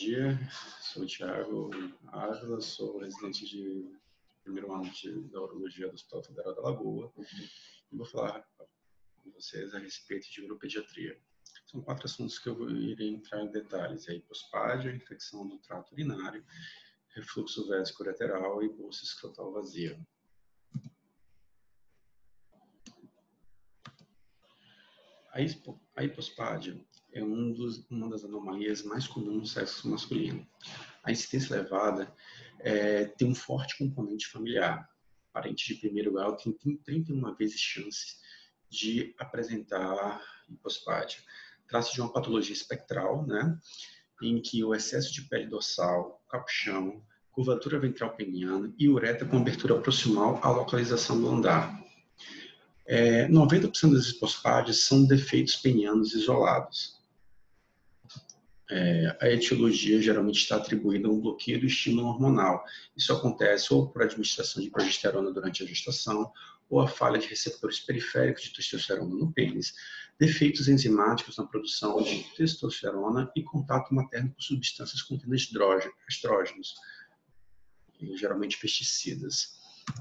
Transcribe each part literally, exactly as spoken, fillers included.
dia, sou o Thiago Ávila, sou residente de primeiro ano de, da Urologia do Hospital Federal da Lagoa e vou falar com vocês a respeito de uropediatria. São quatro assuntos que eu irei entrar em detalhes: a hipospádia, infecção do trato urinário, refluxo vésico-ureteral e bolsa escrotal vazia. A hipospádia é um dos, uma das anomalias mais comuns no sexo masculino. A incidência elevada é, tem um forte componente familiar. Parente de primeiro grau tem trinta e uma vezes chances de apresentar hipospádia. Trata-se de uma patologia espectral, né, em que o excesso de pele dorsal, capuchão, curvatura ventral peniana e uretra com abertura proximal à localização do andar. É, noventa por cento das hipospádias são defeitos penianos isolados. É, a etiologia geralmente está atribuída a um bloqueio do estímulo hormonal. Isso acontece ou por administração de progesterona durante a gestação, ou a falha de receptores periféricos de testosterona no pênis, defeitos enzimáticos na produção de testosterona e contato materno com substâncias contendo estrógenos, e geralmente pesticidas.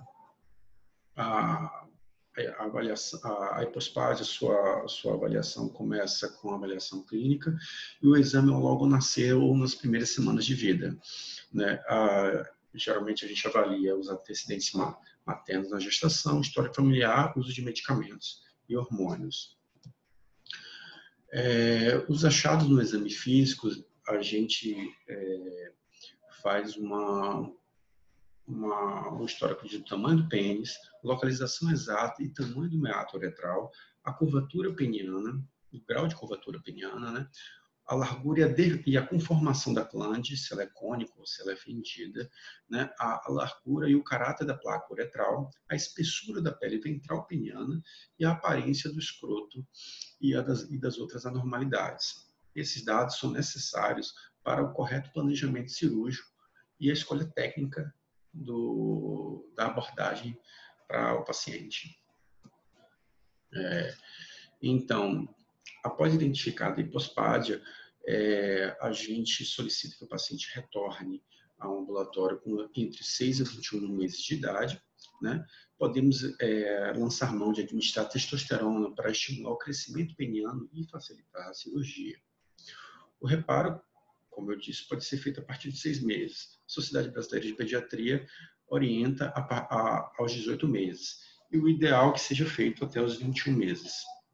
A A, avaliação, a hipospádia, sua, sua avaliação começa com a avaliação clínica e o exame logo nasceu nas primeiras semanas de vida, né? A, geralmente a gente avalia os antecedentes maternos na gestação, história familiar, uso de medicamentos e hormônios. É, os achados no exame físico, a gente é, faz uma Uma, um histórico de tamanho do pênis, localização exata e tamanho do meato uretral, a curvatura peniana, o grau de curvatura peniana, né? A largura e a, de, e a conformação da glande, se ela é cônica ou se ela é fendida, né? a, a largura e o caráter da placa uretral, a espessura da pele ventral peniana e a aparência do escroto e, a das, e das outras anormalidades. Esses dados são necessários para o correto planejamento cirúrgico e a escolha técnica Do, da abordagem para o paciente. É, então, após identificada a hipospádia, é, a gente solicita que o paciente retorne ao ambulatório com entre seis a vinte e um meses de idade, né? Podemos é, lançar mão de administrar testosterona para estimular o crescimento peniano e facilitar a cirurgia. O reparo, como eu disse, pode ser feito a partir de seis meses. A Sociedade Brasileira de Pediatria orienta a, a, aos dezoito meses. E o ideal é que seja feito até os vinte e um meses.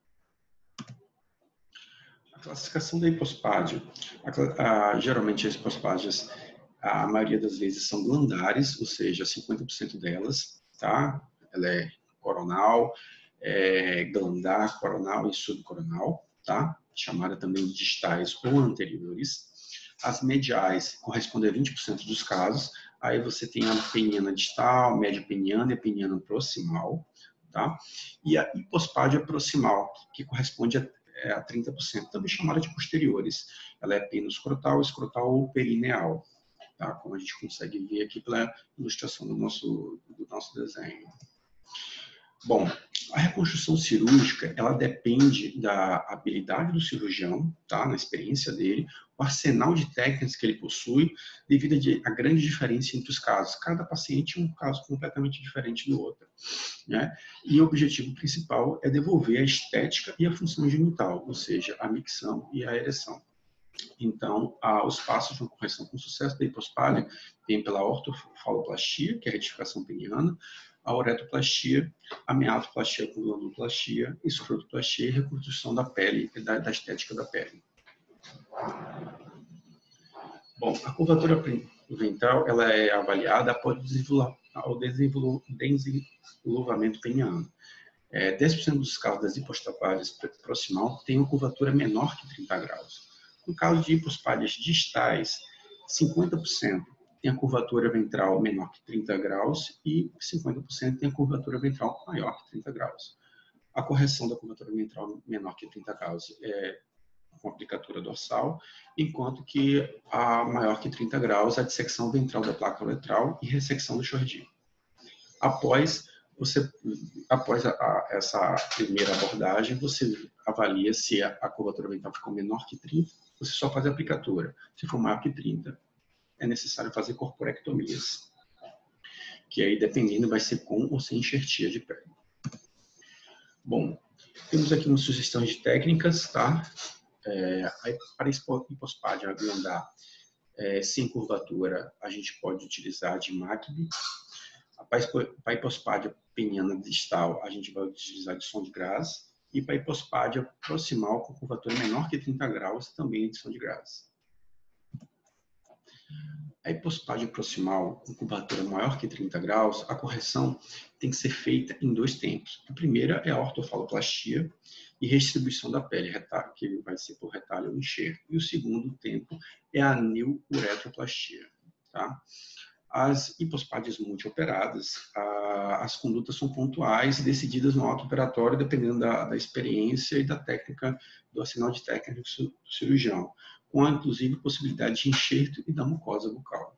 A classificação da hipospádia. A, a, geralmente as hipospádias, a maioria das vezes são glandares, ou seja, cinquenta por cento delas, tá? Ela é coronal, é, glandar, coronal e subcoronal, tá? Chamada também de distais ou anteriores. As mediais correspondem a vinte por cento dos casos. Aí você tem a peniana distal, média peniana e a peniana proximal, tá? E a hipospádia proximal, que corresponde a, a trinta por cento, também chamada de posteriores. Ela é penoscrotal, escrotal ou perineal, tá? Como a gente consegue ver aqui pela ilustração do nosso, do nosso desenho. Bom, a reconstrução cirúrgica, ela depende da habilidade do cirurgião, tá? Na experiência dele, o arsenal de técnicas que ele possui, devido à grande diferença entre os casos. Cada paciente é um caso completamente diferente do outro, né? E o objetivo principal é devolver a estética e a função genital, ou seja, a micção e a ereção. Então, ah, os passos de uma correção com sucesso da hipospádia vêm pela ortofaloplastia, que é a retificação peniana, a uretoplastia, a meatoplastia com glanduloplastia, escrotoplastia e reconstrução da pele, da, da estética da pele. Bom, a curvatura ventral ela é avaliada após o desenvolvimento peniano. É, dez por cento dos casos das hipospádias proximal têm uma curvatura menor que trinta graus. No caso de hipospádias distais, cinquenta por cento tem a curvatura ventral menor que trinta graus e cinquenta por cento tem a curvatura ventral maior que trinta graus. A correção da curvatura ventral menor que trinta graus é com aplicatura dorsal, enquanto que a maior que trinta graus é a dissecção ventral da placa uretral e ressecção do chordinho. Após você, após a, a, essa primeira abordagem, você avalia se a, a curvatura ventral ficou menor que trinta, você só faz a aplicatura. Se for maior que trinta, é necessário fazer corporectomias, que aí, dependendo, vai ser com ou sem enxertia de pele. Bom, temos aqui umas sugestões de técnicas, tá? É, para hipospádia glandar é, sem curvatura, a gente pode utilizar de M A C B. Para hipospádia peniana distal, a gente vai utilizar de som de Graz. E para hipospádia proximal com curvatura menor que trinta graus, também de som de Graz. A hipospádia proximal com curvatura maior que trinta graus, a correção tem que ser feita em dois tempos. A primeira é a ortofaloplastia e redistribuição da pele, que vai ser por retalho ou enxerto. E o segundo tempo é a aneuretroplastia. Tá? As hipospádias multioperadas, as condutas são pontuais e decididas no ato operatório, dependendo da, da experiência e da técnica, do arsenal de técnica do cirurgião, com, inclusive, possibilidade de enxerto e da mucosa bucal.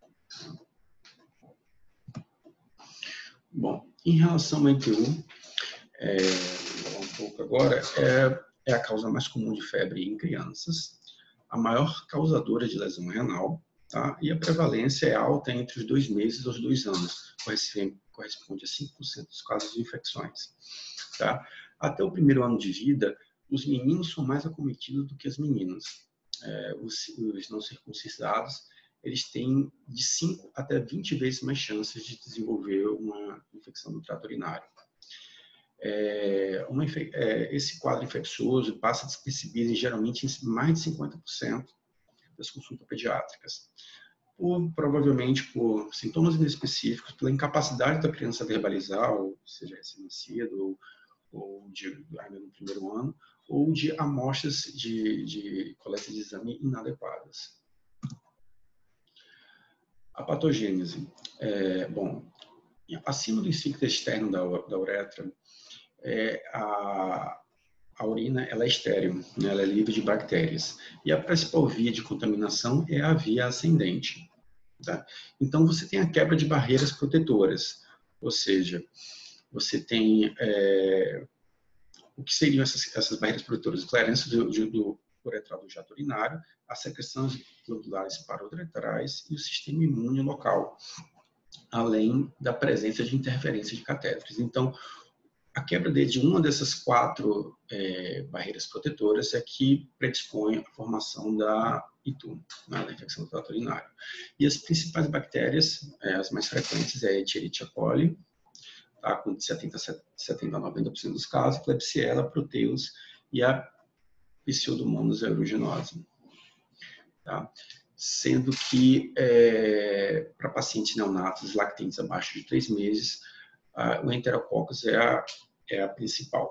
Bom, em relação ao I T U, é, vou falar um pouco agora, é, é a causa mais comum de febre em crianças, a maior causadora de lesão renal, tá? E a prevalência é alta entre os dois meses aos dois anos, corresponde a cinco por cento dos casos de infecções. Tá? Até o primeiro ano de vida, os meninos são mais acometidos do que as meninas. É, os, os não circuncidados, eles têm de cinco até vinte vezes mais chances de desenvolver uma infecção do trato urinário. É, uma, é, esse quadro infeccioso passa despercebido geralmente em mais de cinquenta por cento das consultas pediátricas, por, provavelmente por sintomas inespecíficos, pela incapacidade da criança verbalizar, ou seja, recém-nascido, ou, ou de, ainda no primeiro ano, ou de amostras de, de coleta de exame inadequadas. A patogênese. É, bom, acima do esfíncter externo da, da uretra, é, a, a urina ela é estéril, né? Ela é livre de bactérias. E a principal via de contaminação é a via ascendente. Tá? Então, você tem a quebra de barreiras protetoras, ou seja, você tem... É, o que seriam essas, essas barreiras protetoras? Clearância do, do uretral do jato urinário, as secreções glandulares parouretrais e o sistema imune local, além da presença de interferência de catéteres. Então, a quebra de uma dessas quatro é, barreiras protetoras é que predispõe à formação da I T U, né, da infecção do trato urinário. E as principais bactérias, é, as mais frequentes, é a Escherichia coli, tá, com setenta a noventa por cento dos casos, Klebsiella, Proteus e a Pseudomonas aeruginosa. Tá? Sendo que, é, para pacientes neonatos lactentes abaixo de três meses, a, o Enterococcus é a, é a principal.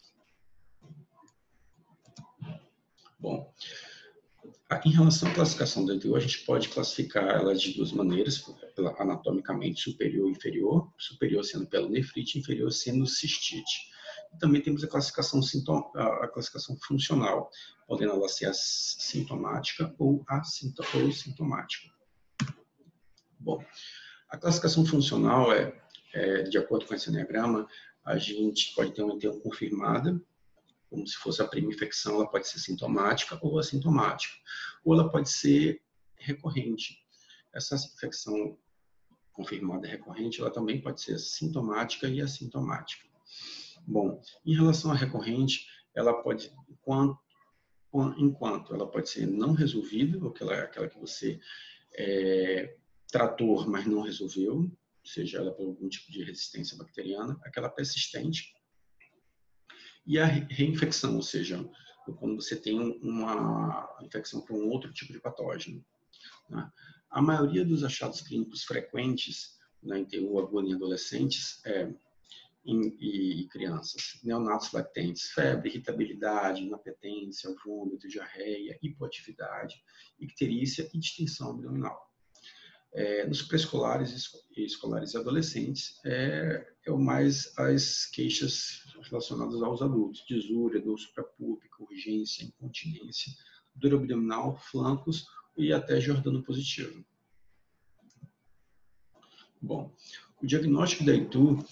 Bom, em relação à classificação da I T U, a gente pode classificar ela de duas maneiras, anatomicamente superior e inferior, superior sendo pelonefrite, inferior sendo cistite. E também temos a classificação, sintoma, a classificação funcional, podendo ela ser assintomática ou assintomática. Bom, a classificação funcional é, é, de acordo com esse enneagrama, a gente pode ter uma I T U confirmada, como se fosse a primeira infecção, ela pode ser sintomática ou assintomática, ou ela pode ser recorrente. Essa infecção confirmada recorrente, ela também pode ser sintomática e assintomática. Bom, em relação à recorrente, ela pode, enquanto, enquanto ela pode ser não resolvida, ou aquela, aquela que você é, tratou, mas não resolveu, seja ela por algum tipo de resistência bacteriana, aquela persistente, e a reinfecção, ou seja, quando você tem uma infecção por um outro tipo de patógeno. Né? A maioria dos achados clínicos frequentes na I T U aguda em adolescentes é, em, e, e crianças, neonatos lactentes, febre, irritabilidade, inapetência, vômito, diarreia, hipoatividade, icterícia e distensão abdominal. É, nos pré-escolares, escolares e adolescentes, é, é o mais as queixas relacionadas aos adultos, disúria, dor suprapúbica, urgência, incontinência, dor abdominal, flancos e até Giordano positivo. Bom, o diagnóstico da I T U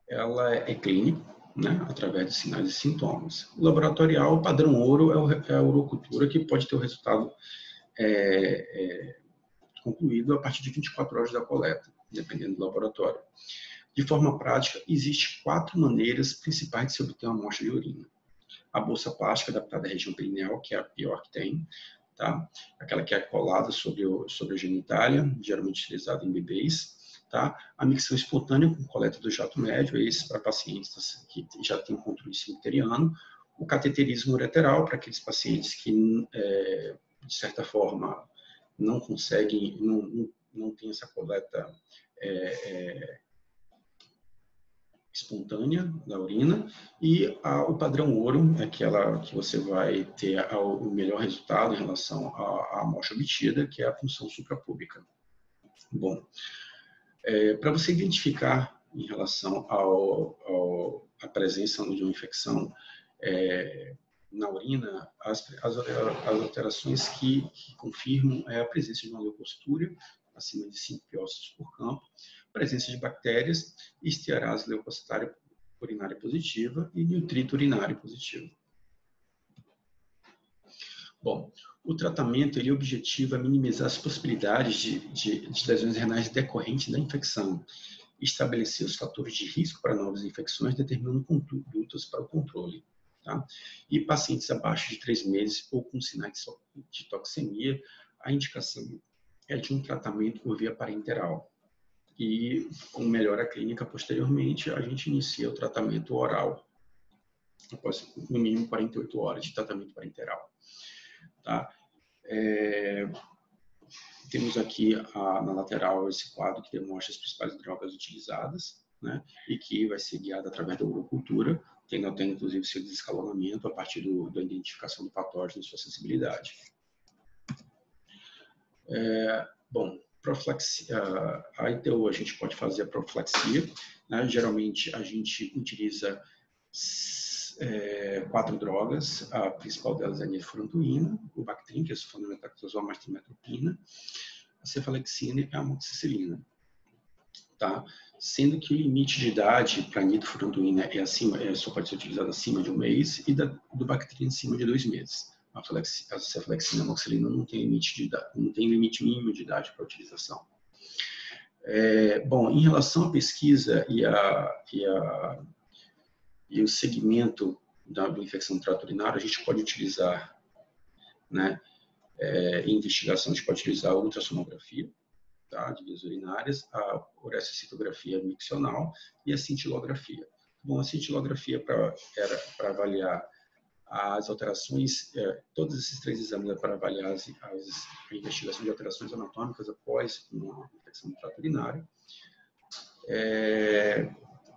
ela é clínica, né, através de sinais e sintomas. O laboratorial, o padrão ouro, é a urocultura, que pode ter o resultado é, é, concluído a partir de vinte e quatro horas da coleta, dependendo do laboratório. De forma prática, existem quatro maneiras principais de se obter uma amostra de urina. A bolsa plástica adaptada à região perineal, que é a pior que tem, tá? Aquela que é colada sobre, o, sobre a genitália, geralmente utilizada em bebês. Tá? A micção espontânea com coleta do jato médio, esse para pacientes que já têm um controle cemiteriano. O cateterismo ureteral, para aqueles pacientes que, é, de certa forma, não conseguem, não, não, não tem essa coleta é, é, espontânea da urina. E a, o padrão ouro, é aquela que você vai ter a, o melhor resultado em relação à, à amostra obtida, que é a punção suprapúbica. Bom, É, para você identificar em relação ao, ao, à presença de uma infecção é, na urina, as, as, as alterações que, que confirmam é a presença de uma leucocitúria, acima de cinco piócitos por campo, presença de bactérias, estearase leucocitária urinária positiva e nitrito urinário positivo. Bom, o tratamento ele objetiva minimizar as possibilidades de, de, de lesões renais decorrentes da infecção, estabelecer os fatores de risco para novas infecções, determinando condutas para o controle. Tá? E pacientes abaixo de três meses ou com sinais de toxemia, a indicação é de um tratamento por via parenteral. E, com melhora clínica posteriormente, a gente inicia o tratamento oral, após no mínimo quarenta e oito horas de tratamento parenteral. Tá? É, temos aqui a, na lateral esse quadro que demonstra as principais drogas utilizadas, né, e que vai ser guiado através da urocultura, tendo até inclusive seu desescalonamento a partir do, da identificação do patógeno e sua sensibilidade. É, bom, profilaxia, a I T U a gente pode fazer a profilaxia, né, geralmente a gente utiliza É, quatro drogas, a principal delas é a nitrofurantoína, o Bactrim, que é sulfonametaxazol mais trimetopina, a cefalexina e a amoxicilina. Tá? Sendo que o limite de idade para a nitrofurantoína é acima, é, só pode ser utilizado acima de um mês e da, do Bactrim acima de dois meses. A, flex, a cefalexina e a amoxicilina não tem limite de idade, não tem limite mínimo de idade para utilização. É, bom, em relação à pesquisa e a, e a e o segmento da infecção do trato urinário, a gente pode utilizar, né, é, em investigação, a gente pode utilizar a ultrassonografia, tá, de vias urinárias, a uretrocitografia miccional e a cintilografia. Bom, a cintilografia pra, era para avaliar as alterações, é, todos esses três exames é para avaliar as, as investigações de alterações anatômicas após uma infecção do trato urinário. É,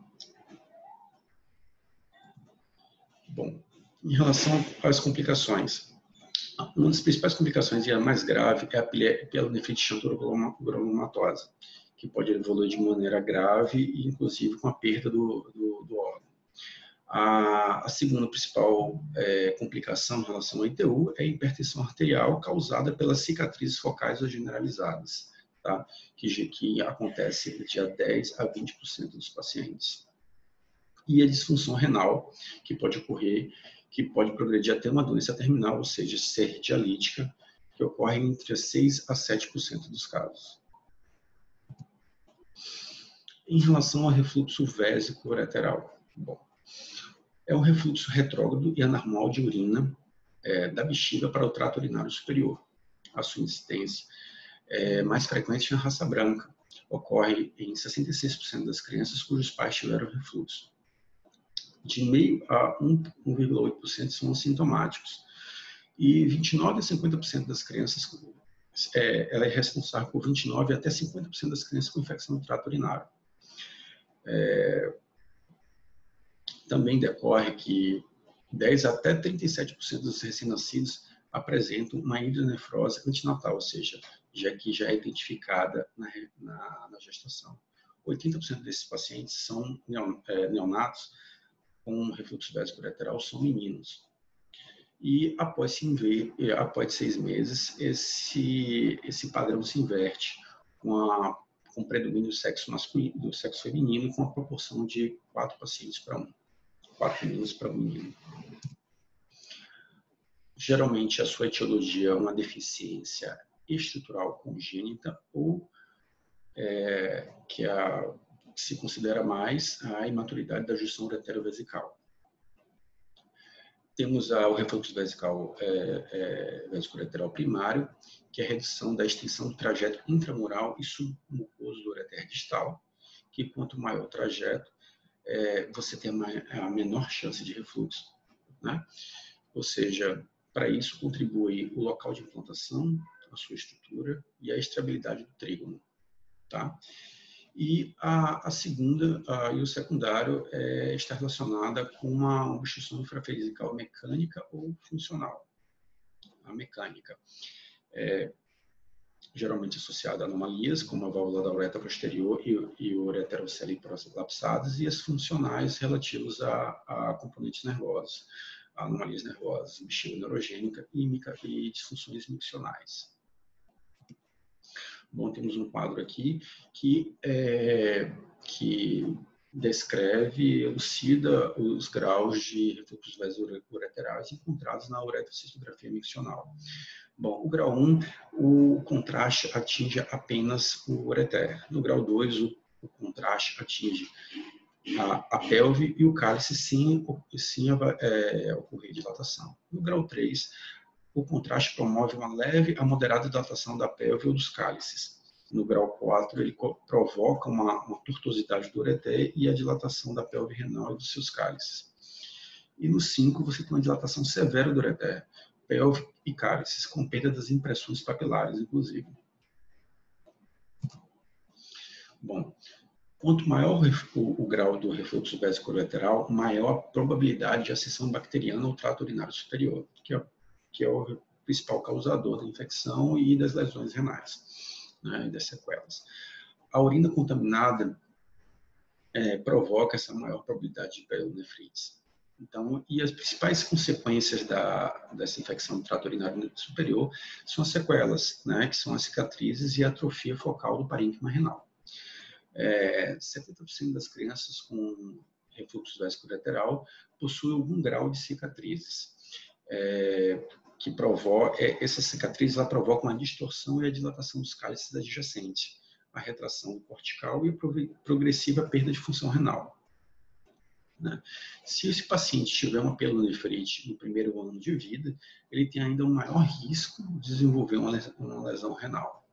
Bom, em relação às complicações, uma das principais complicações e a mais grave é a pielonefrite xanthogranulomatosa, que pode evoluir de maneira grave e, inclusive, com a perda do, do, do órgão. A, a segunda principal é, complicação em relação ao I T U é a hipertensão arterial causada pelas cicatrizes focais ou generalizadas, tá? que, que acontece de dez a vinte por cento dos pacientes. E a disfunção renal, que pode ocorrer, que pode progredir até uma doença terminal, ou seja, ser dialítica, que ocorre entre seis a sete por cento dos casos. Em relação ao refluxo vésico-ureteral, bom, é um refluxo retrógrado e anormal de urina é, da bexiga para o trato urinário superior. A sua incidência é mais frequente na raça branca, ocorre em sessenta e seis por cento das crianças cujos pais tiveram refluxo. De meio a um vírgula oito por cento são assintomáticos. E vinte e nove a cinquenta por cento das crianças, é, ela é responsável por vinte e nove até cinquenta por cento das crianças com infecção do trato urinário. É, também decorre que dez até trinta e sete por cento dos recém-nascidos apresentam uma hidronefrose antinatal, ou seja, já que já é identificada na, na, na gestação. oitenta por cento desses pacientes são neonatos com refluxo vésico-ureteral, são meninos. E após se ver, após seis meses, esse, esse padrão se inverte com a, com predomínio do sexo masculino, do sexo feminino, com a proporção de quatro pacientes para um, quatro meninos para um menino. Geralmente, a sua etiologia é uma deficiência estrutural congênita ou é, que, a, que se considera mais a imaturidade da junção uretero-vesical. Temos a, o refluxo vesical é, é, vesico-ureteral primário, que é a redução da extensão do trajeto intramural e submucoso do ureter distal, que quanto maior o trajeto, é, você tem a, a menor chance de refluxo, né? Ou seja, para isso contribui o local de implantação, a sua estrutura e a estabilidade do trígono, tá? E a, a segunda a, e o secundário é, está relacionada com uma obstrução infravesical mecânica ou funcional. A mecânica é geralmente associada a anomalias, como a válvula da uretra posterior e, e o ureterocele prolapsados, e as funcionais relativas a, a componentes nervosos, a anomalias nervosas, bexiga neurogênica e, e disfunções miccionais. Bom, temos um quadro aqui que, é, que descreve, elucida os graus de refluxos vesico-ureterais encontrados na uretrocistografia miccional. Bom, o grau um, o contraste atinge apenas o ureter. No grau dois, o, o contraste atinge a, a pelve e o cálice sem, sem é, ocorrer dilatação. No grau três, o contraste promove uma leve a moderada dilatação da pelve ou dos cálices. No grau quatro, ele provoca uma, uma tortuosidade do ureter e a dilatação da pelve renal e dos seus cálices. E no cinco, você tem uma dilatação severa do ureter, pelve e cálices, com perda das impressões papilares, inclusive. Bom, quanto maior o, o grau do refluxo vesico-ureteral, maior a probabilidade de acessão bacteriana ao trato urinário superior, que é que é o principal causador da infecção e das lesões renais, né, e das sequelas. A urina contaminada é, provoca essa maior probabilidade de pielonefrites. Então, e as principais consequências da, dessa infecção do trato urinário superior são as sequelas, né, que são as cicatrizes e a atrofia focal do parênquima renal. É, setenta por cento das crianças com refluxo vesico-ureteral possuem algum grau de cicatrizes. É, que provoca, essa cicatriz ela provoca uma distorção e a dilatação dos cálices adjacentes, a retração cortical e a progressiva perda de função renal. Né? Se esse paciente tiver uma pielonefrite no primeiro ano de vida, ele tem ainda um maior risco de desenvolver uma lesão, uma lesão renal.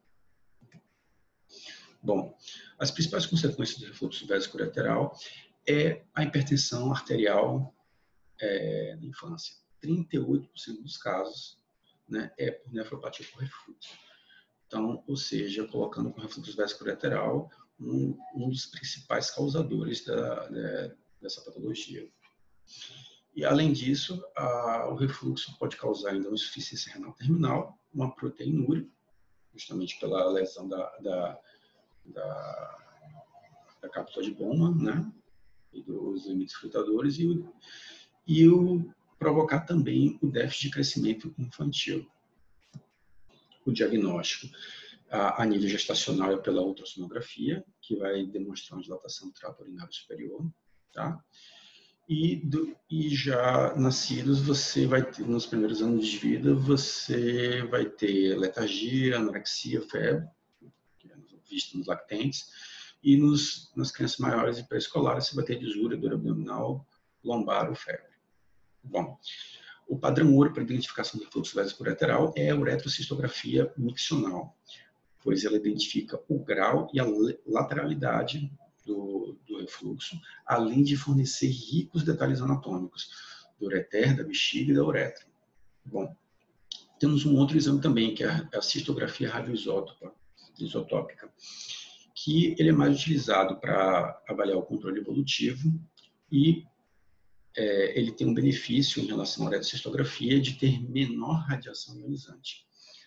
Bom, as principais consequências do refluxo vesico-ureteral é a hipertensão arterial é, na infância. trinta e oito por cento dos casos, né, é por nefropatia por refluxo. Então, ou seja, colocando com refluxo vesico-ureteral um, um dos principais causadores da, da, dessa patologia. E, além disso, a, o refluxo pode causar ainda uma insuficiência renal terminal, uma proteinúria, justamente pela lesão da, da, da, da cápsula de Bowman, né, e dos limites filtradores, e o, e o provocar também o déficit de crescimento infantil. O diagnóstico a, a nível gestacional é pela ultrassonografia, que vai demonstrar uma dilatação do trato urinário superior, tá? E, do, e já nascidos, você vai ter, nos primeiros anos de vida, você vai ter letargia, anorexia, febre, que é visto nos lactentes, e nos, nas crianças maiores e pré-escolares, você vai ter desúria, dor abdominal, lombar ou febre. Bom, o padrão ouro para identificação do refluxo vesico-ureteral é a uretrocistografia miccional, pois ela identifica o grau e a lateralidade do, do refluxo, além de fornecer ricos detalhes anatômicos do ureter, da bexiga e da uretra. Bom, temos um outro exame também, que é a cistografia radioisotópica, que ele é mais utilizado para avaliar o controle evolutivo e É, ele tem um benefício em relação à uretrocistografia de ter menor radiação ionizante.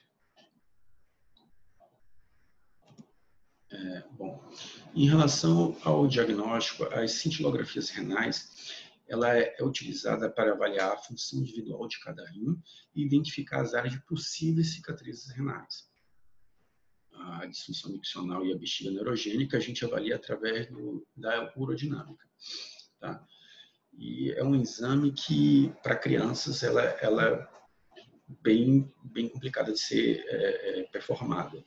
É, bom, em relação ao diagnóstico, as cintilografias renais, ela é, é utilizada para avaliar a função individual de cada rim e identificar as áreas de possíveis cicatrizes renais. a disfunção miccional e a bexiga neurogênica, a gente avalia através do, da urodinâmica. Tá? E é um exame que, para crianças, ela, ela é bem, bem complicada de ser é, é, performada.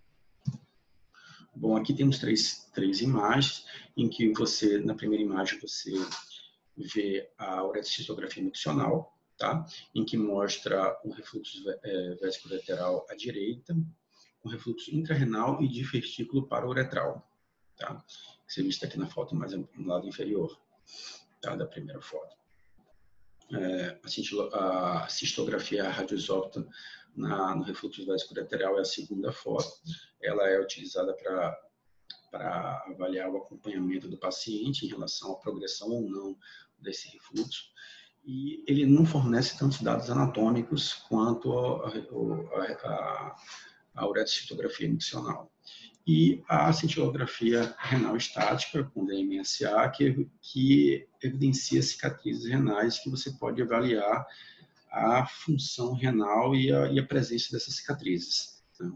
Bom, aqui temos três, três imagens, em que você, na primeira imagem, você vê a uretocistografia miccional, tá? Em que mostra o refluxo é, vesicolateral à direita, com refluxo intrarrenal e divertículo para-uretral, tá? Você visto aqui na foto mais no lado inferior, tá? Da primeira foto. É, a, a cistografia radioisópta na, no refluxo vesicolateral é a segunda foto. Ela é utilizada para para avaliar o acompanhamento do paciente em relação à progressão ou não desse refluxo. E ele não fornece tantos dados anatômicos quanto a, a, a, a uretocistografia miccional. E a cintilografia renal estática, com D M S A, que, que evidencia cicatrizes renais, que você pode avaliar a função renal e a, e a presença dessas cicatrizes. Né?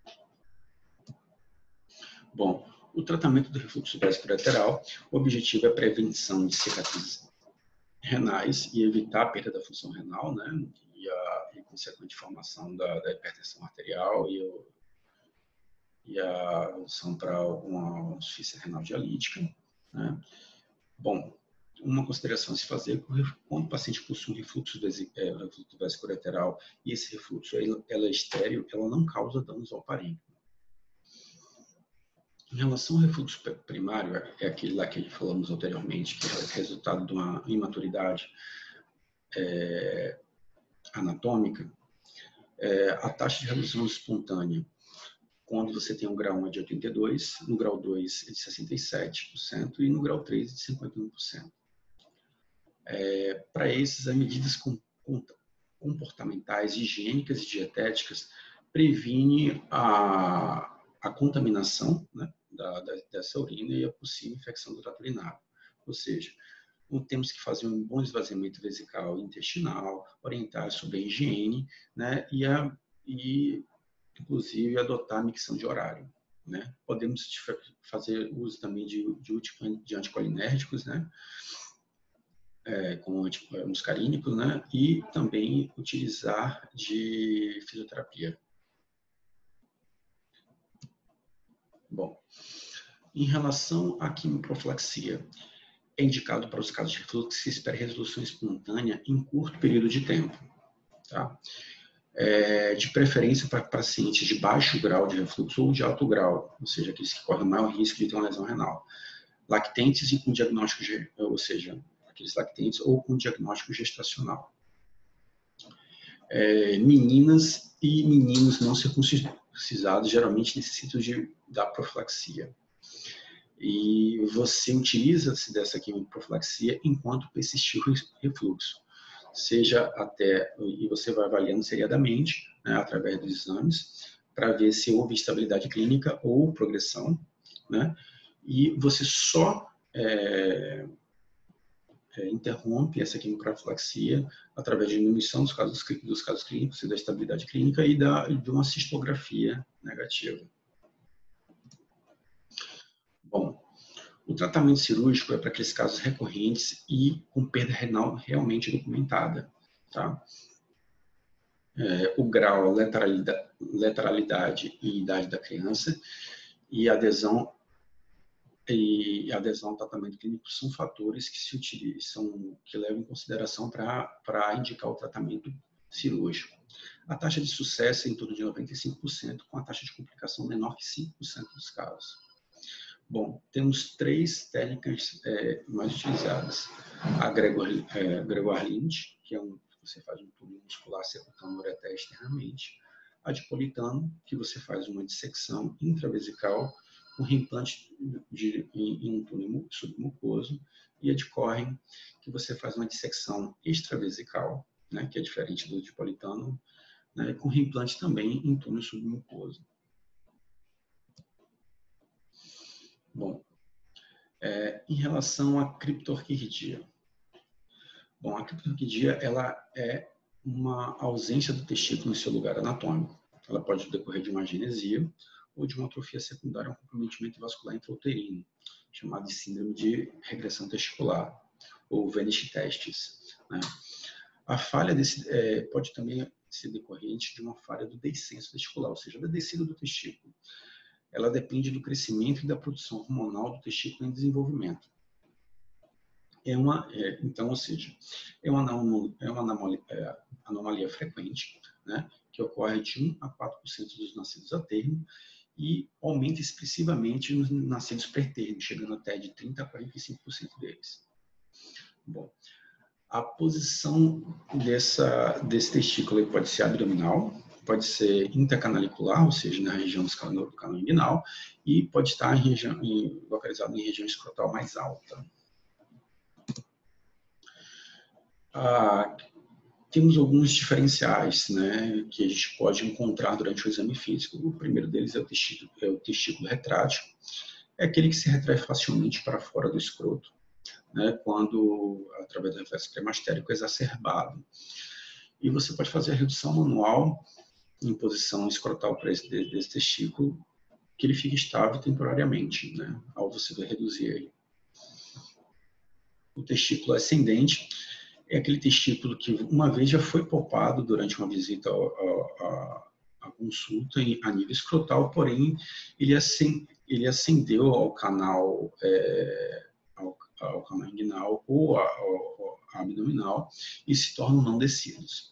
Bom, o tratamento do refluxo vesicolateral, o objetivo é a prevenção de cicatrizes renais e evitar a perda da função renal, né? E a, e a consequente formação da, da hipertensão arterial e, o, e a evolução para uma insuficiência renal dialítica. Né? Bom, uma consideração a se fazer, quando o paciente possui um refluxo, é, refluxo vesicolateral e esse refluxo ela é estéril, ela não causa danos ao parênquima. Em relação ao refluxo primário, é aquele lá que falamos anteriormente, que é resultado de uma imaturidade é, anatômica, é, a taxa de redução espontânea, quando você tem um grau um é de oitenta e dois por cento, no grau dois é de sessenta e sete por cento e no grau três é de cinquenta e um por cento. É, para esses, as medidas comportamentais, higiênicas e dietéticas previne a, a contaminação, né, da, da, dessa urina e a possível infecção do trato urinário. Ou seja, temos que fazer um bom esvaziamento vesical e intestinal, orientar sobre a higiene, né, e, a, e inclusive adotar a micção de horário. Né? Podemos fazer uso também de, de, de anticolinérgicos, né? É, como antimuscarínicos, né? E também utilizar de fisioterapia. Bom, em relação à quimioprofilaxia, é indicado para os casos de refluxo que se espera resolução espontânea em curto período de tempo. Tá? É, de preferência para pacientes de baixo grau de refluxo ou de alto grau, ou seja, aqueles que correm o maior risco de ter uma lesão renal. Lactentes e com diagnóstico, ou seja, aqueles lactentes ou com diagnóstico gestacional. É, meninas e meninos não circuncisados geralmente necessitam de, da profilaxia. E você utiliza-se dessa quimioprofilaxia enquanto persistir o refluxo. Seja até, e você vai avaliando seriadamente, né, através dos exames, para ver se houve estabilidade clínica ou progressão, né, e você só é, é, interrompe essa quimioprofilaxia através de diminuição dos casos, dos casos clínicos e da estabilidade clínica e da, de uma cistografia negativa. Bom, o tratamento cirúrgico é para aqueles casos recorrentes e com perda renal realmente documentada. Tá? É, o grau, letalidade, letalidade e idade da criança e adesão e adesão ao tratamento clínico são fatores que se utilizam, que levam em consideração para indicar o tratamento cirúrgico. A taxa de sucesso é em torno de noventa e cinco por cento, com a taxa de complicação menor que cinco por cento dos casos. Bom, temos três técnicas é, mais utilizadas. A Gregor, é, Gregor Lind, que é um, você faz um túnel muscular sepultando o ureter externamente. A de Politano, que você faz uma dissecção intravesical com reimplante de, em, em um túnel submucoso. E a de Cohen, que você faz uma dissecção extravesical, né, que é diferente do de Politano, né, com reimplante também em túnel submucoso. Bom, é, em relação à criptorquidia. Bom, a criptorquidia ela é uma ausência do testículo em seu lugar anatômico. Ela pode decorrer de uma agenesia ou de uma atrofia secundária a um comprometimento vascular intrauterino, chamado de síndrome de regressão testicular, ou Venich testis, né? A falha desse, é, pode também ser decorrente de uma falha do descenso testicular, ou seja, da descida do testículo. Ela depende do crescimento e da produção hormonal do testículo em desenvolvimento. É uma, é, então, ou seja, é uma, é uma anomalia, é, anomalia frequente, né, que ocorre de um a quatro por cento dos nascidos a termo e aumenta expressivamente nos nascidos pré-termo, chegando até de trinta a quarenta e cinco por cento deles. Bom, a posição dessa, desse testículo pode ser abdominal, pode ser intercanalicular, ou seja, na região do canal, do canal inguinal, e pode estar em região, em, localizado em região escrotal mais alta. Ah, temos alguns diferenciais, né, que a gente pode encontrar durante o exame físico. O primeiro deles é o testículo, é o testículo retrátil. É aquele que se retrai facilmente para fora do escroto, né, quando, através do reflexo cremastérico exacerbado. E você pode fazer a redução manual em posição escrotal para esse desse testículo, que ele fique estável temporariamente, né, ao você reduzir ele. O testículo ascendente é aquele testículo que uma vez já foi palpado durante uma visita à consulta a nível escrotal, porém ele, ascend, ele ascendeu ao canal, é, ao, ao canal inguinal ou ao, ao abdominal e se tornam não descidos.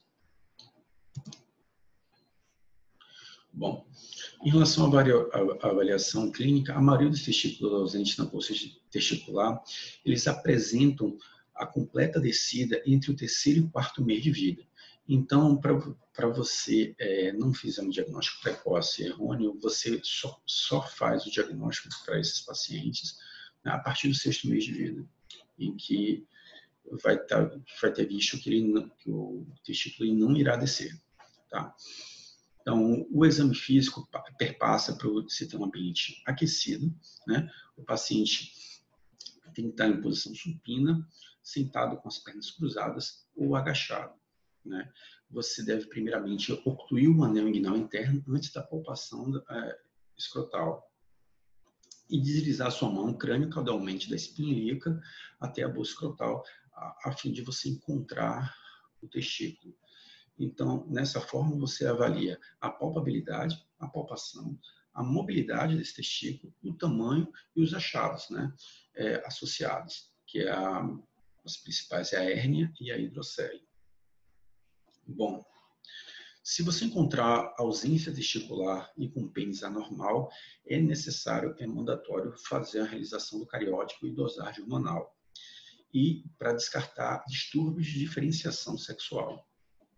Bom, em relação à avaliação clínica, a maioria dos testículos ausentes na bolsa testicular, eles apresentam a completa descida entre o terceiro e o quarto mês de vida. Então, para você é, não fazer um diagnóstico precoce e errôneo, você só, só faz o diagnóstico para esses pacientes, né, a partir do sexto mês de vida, em que vai, tá, vai ter visto que, ele não, que o testículo não irá descer. Tá? Então, o exame físico perpassa para se ter um ambiente aquecido, né? O paciente tem que estar em posição supina, sentado com as pernas cruzadas ou agachado, né? Você deve primeiramente ocluir o anel inguinal interno antes da palpação é, escrotal e deslizar sua mão crânio-caudalmente da espinha ilíaca até a bolsa escrotal, a, a fim de você encontrar o testículo. Então, nessa forma, você avalia a palpabilidade, a palpação, a mobilidade desse testículo, o tamanho e os achados, né, é, associados, que é a, as principais é a hérnia e a hidrocele. Bom, se você encontrar ausência testicular e com pênis anormal, é necessário, é mandatório fazer a realização do cariótipo e dosagem hormonal, e para descartar distúrbios de diferenciação sexual.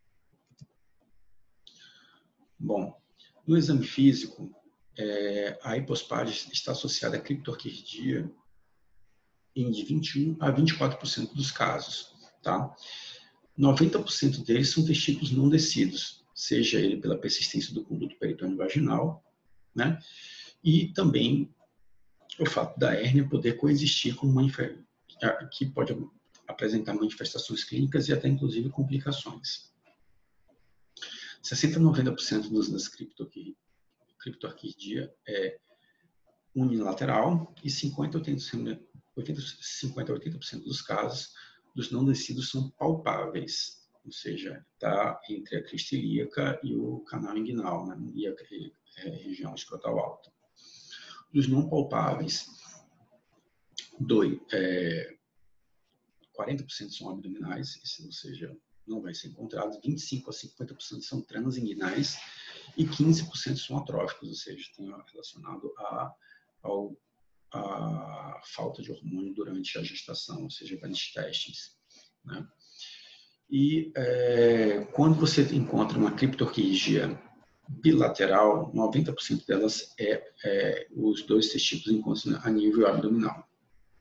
Bom, no exame físico, é, a hipospadia está associada à criptorquidia em de vinte e um a vinte e quatro por cento dos casos. Tá? noventa por cento deles são testículos não descidos, seja ele pela persistência do conduto peritônio vaginal, né? E também o fato da hérnia poder coexistir com uma que pode apresentar manifestações clínicas e até inclusive complicações. sessenta a noventa por cento dos, das criptorquidia é unilateral e cinquenta a oitenta por cento dos casos dos não descidos são palpáveis, ou seja, está entre a crista ilíaca e o canal inguinal, né, e a, a região escrotal alta. Dos não palpáveis, dois, é, quarenta por cento são abdominais, ou seja, não vai ser encontrado, vinte e cinco a cinquenta por cento são transinguinais e quinze por cento são atróficos, ou seja, tem relacionado a, ao, a falta de hormônio durante a gestação, ou seja, Venich testis, né? E é, quando você encontra uma criptorquidia bilateral, noventa por cento delas é, é os dois testículos encontram a nível abdominal.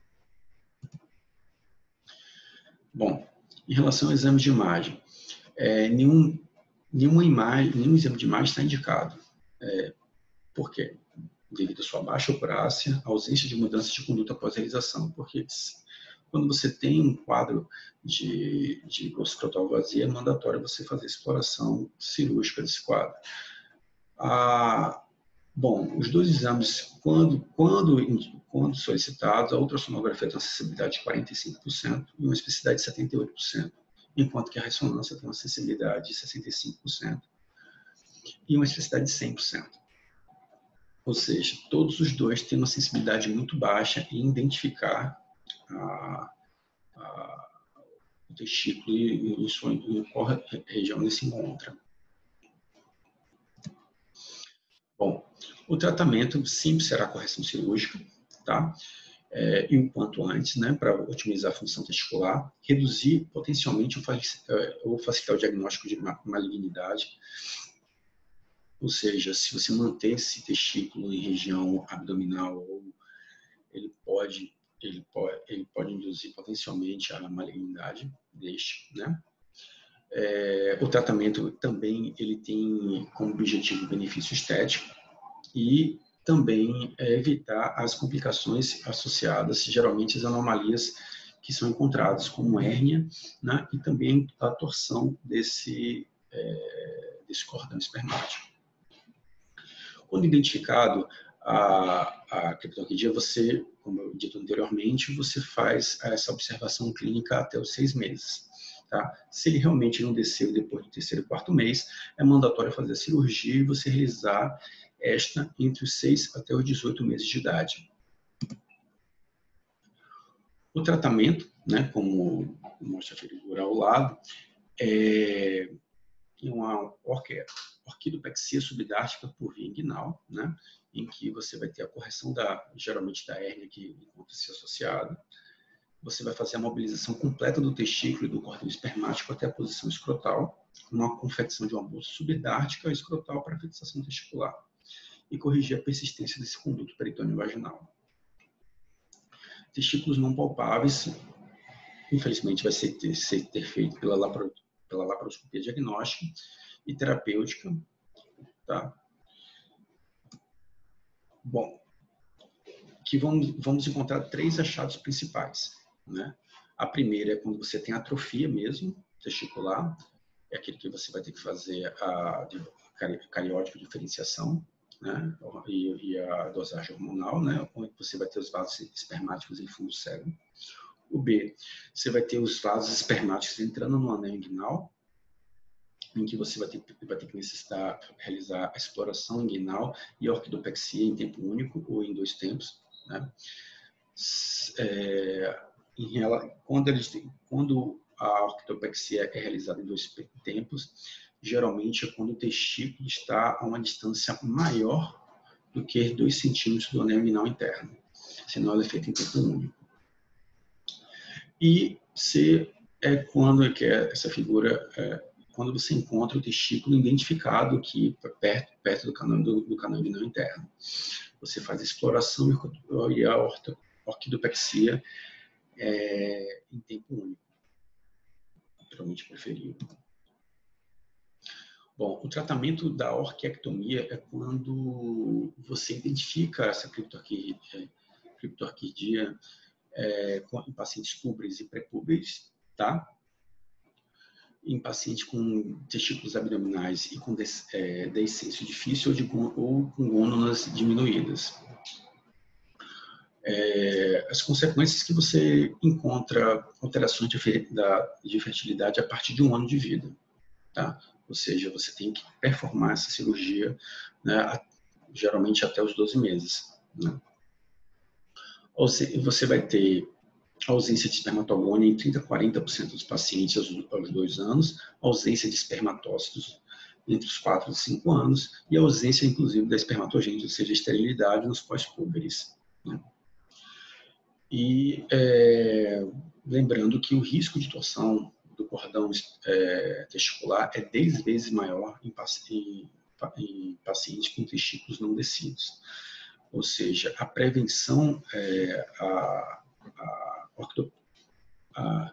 Bom, em relação ao exame de imagem, é, nenhum, nenhuma imagem, nenhum exame de imagem está indicado. É, por quê? Devido à sua baixa operácia, ausência de mudança de conduta após a realização. Porque quando você tem um quadro de, de bolsa escrotal vazia, é mandatório você fazer exploração cirúrgica desse quadro. A, Bom, os dois exames, quando, quando, quando solicitados, a ultrassonografia tem uma sensibilidade de quarenta e cinco por cento e uma especificidade de setenta e oito por cento, enquanto que a ressonância tem uma sensibilidade de sessenta e cinco por cento e uma especificidade de cem por cento. Ou seja, todos os dois têm uma sensibilidade muito baixa em identificar a, a, o testículo e, e, sua, e qual região ele se encontra. Bom, o tratamento sempre será a correção cirúrgica, tá? É, e o quanto antes, né, para otimizar a função testicular, reduzir potencialmente ou facilitar o diagnóstico de malignidade. Ou seja, se você manter esse testículo em região abdominal, ele pode, ele pode, ele pode induzir potencialmente a malignidade deste, né? É, o tratamento também ele tem como objetivo benefício estético e também é, evitar as complicações associadas, geralmente as anomalias que são encontradas, como hérnia, né, e também a torção desse, é, desse cordão espermático. Quando identificado a, a criptorquidia, você, como eu dito anteriormente, você faz essa observação clínica até os seis meses. Tá? Se ele realmente não desceu depois do terceiro e quarto mês, é mandatório fazer a cirurgia e você realizar esta entre os seis até os dezoito meses de idade. O tratamento, né, como mostra a figura ao lado, é uma orquidopexia subdártica por via inguinal, né, em que você vai ter a correção da, geralmente da hérnia que encontra-se associada. Você vai fazer a mobilização completa do testículo e do cordão espermático até a posição escrotal, uma confecção de uma bolsa subdártica escrotal para fixação testicular e corrigir a persistência desse conduto peritônio vaginal. Testículos não palpáveis, infelizmente, vai ser ter, ser ter feito pela, lapro, pela laparoscopia diagnóstica e terapêutica. Tá? Bom, que vamos, vamos encontrar três achados principais. Né? A primeira é quando você tem atrofia mesmo, testicular, é aquele que você vai ter que fazer a cariótica diferenciação, né? e, e a dosagem hormonal, né? Onde você vai ter os vasos espermáticos em fundo cego. O B, você vai ter os vasos espermáticos entrando no anel inguinal, em que você vai ter, vai ter que necessitar realizar a exploração inguinal e a orquidopexia em tempo único ou em dois tempos. Né? É, em, quando, eles, quando a orquidopexia é realizada em dois tempos, geralmente é quando o testículo está a uma distância maior do que dois centímetros do anel inguinal interno, senão ela é feita em tempo único. E C é quando que é essa figura, é, quando você encontra o testículo identificado aqui perto, perto do canal do, do canal inguinal interno. Você faz a exploração e a orquidopexia é, em tempo único, geralmente preferido. Bom, o tratamento da orquiectomia é quando você identifica essa criptorquidia é, em pacientes púberes e pré-púberes, tá? Em pacientes com testículos abdominais e com é, deiscêncio difícil ou, de, ou com gônadas diminuídas. É, as consequências que você encontra alterações de, da, de fertilidade a partir de um ano de vida, tá? Ou seja, você tem que performar essa cirurgia, né, geralmente até os doze meses. Né? Ou seja, você vai ter ausência de espermatogônia em trinta a quarenta por cento dos pacientes aos, aos dois anos, ausência de espermatócitos entre os quatro e cinco anos e ausência, inclusive, da espermatogênese, ou seja, esterilidade nos pós-púberes. Né? E é, lembrando que o risco de torção do cordão é, testicular é dez vezes maior em, em, em pacientes com testículos não descidos. Ou seja, a prevenção, é, a, a, a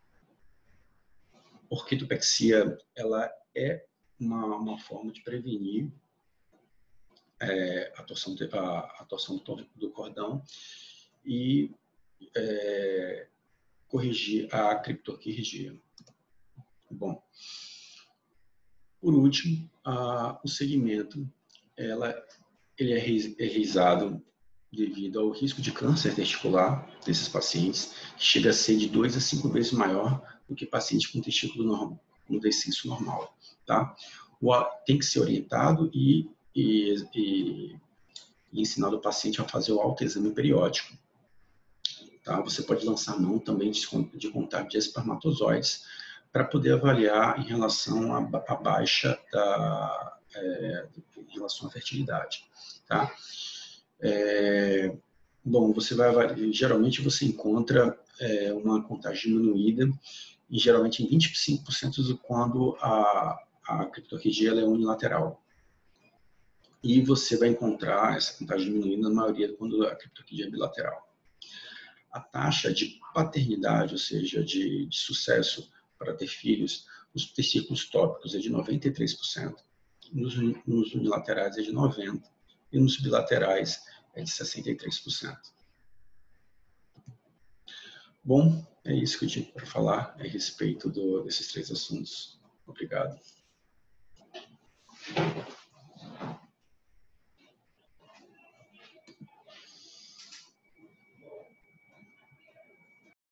orquidopexia, ela é uma, uma forma de prevenir é, a torção, a, a torção do, do cordão e é, corrigir a criptorquidia. Bom, por último, a, o segmento, ela ele é realizado devido ao risco de câncer testicular desses pacientes, que chega a ser de dois a cinco vezes maior do que paciente com testículo normal, com descenso normal, tá? O, tem que ser orientado e, e, e, e ensinado o paciente a fazer o autoexame periódico, tá? Você pode lançar mão também de, de contato de espermatozoides para poder avaliar em relação à, à baixa da, é, em relação à fertilidade, tá? É, bom, você vai geralmente você encontra é, uma contagem diminuída e geralmente em vinte e cinco por cento quando a, a criptorquidia ela é unilateral. E você vai encontrar essa contagem diminuída na maioria quando a criptorquidia é bilateral. A taxa de paternidade, ou seja, de, de sucesso para ter filhos, nos testículos tópicos é de noventa e três por cento, nos, nos unilaterais é de noventa por cento e nos bilaterais é de sessenta e três por cento. Bom, é isso que eu tinha para falar a respeito do, desses três assuntos. Obrigado.